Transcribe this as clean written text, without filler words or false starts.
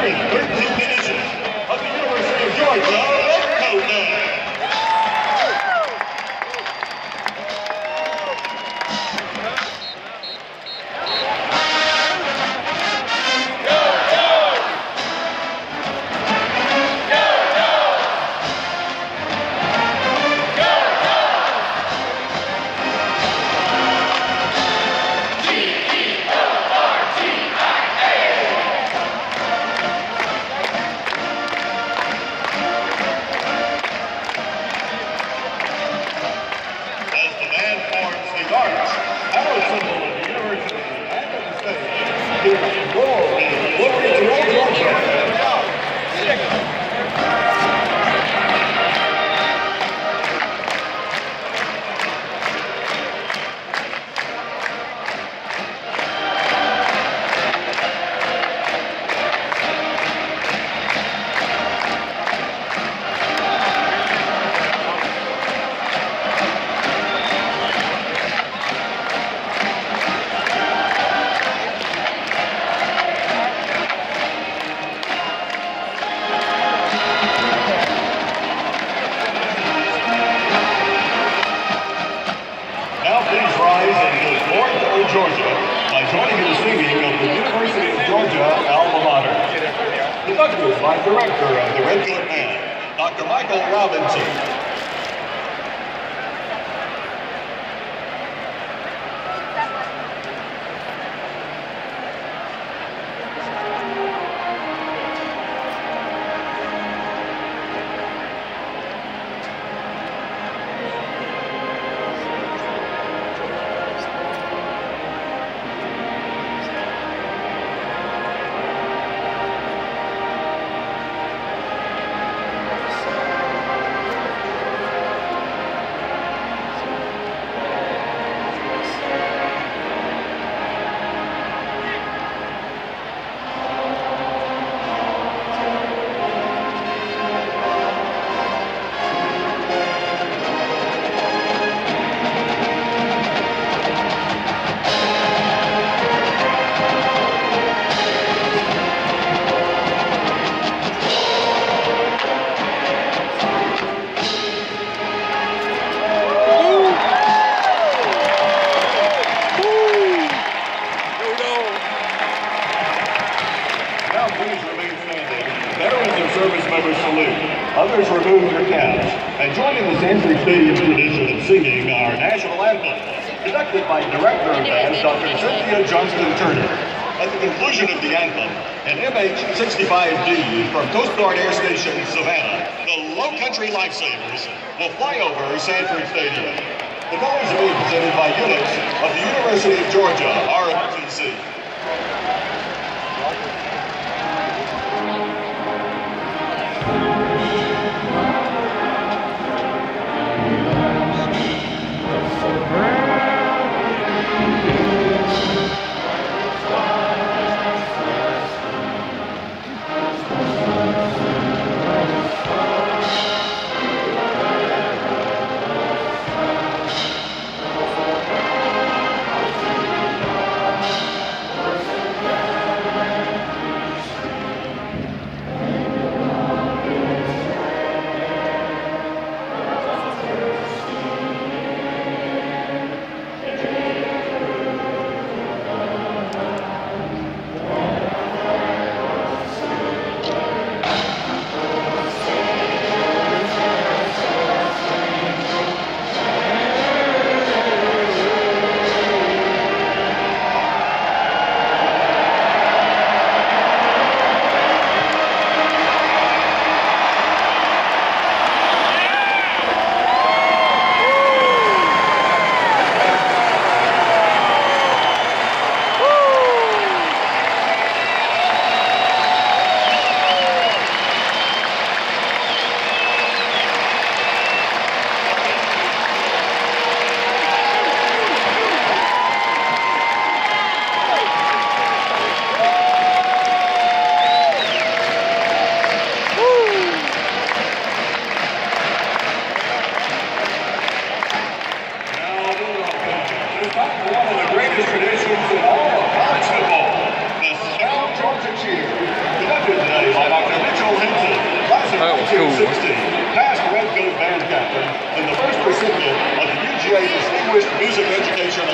113th edition of the University of Georgia Redcoat Day. Georgia by joining in the singing of the University of Georgia alma mater. Conducted by Director of the Redcoat Band, Dr. Michael Robinson. Service members salute. Others remove their caps and join in the Sanford Stadium tradition of singing our national anthem, conducted by Director of Band Dr. Cynthia Johnston-Turner. At the conclusion of the anthem, an MH-65D from Coast Guard Air Station Savannah, the Low Country Lifesavers, will fly over Sanford Stadium. The colors are being presented by units of the University of Georgia, ROTC. That was cool. 1960, past Red Goat Band captain and the first recipient of the UGA Distinguished Music Education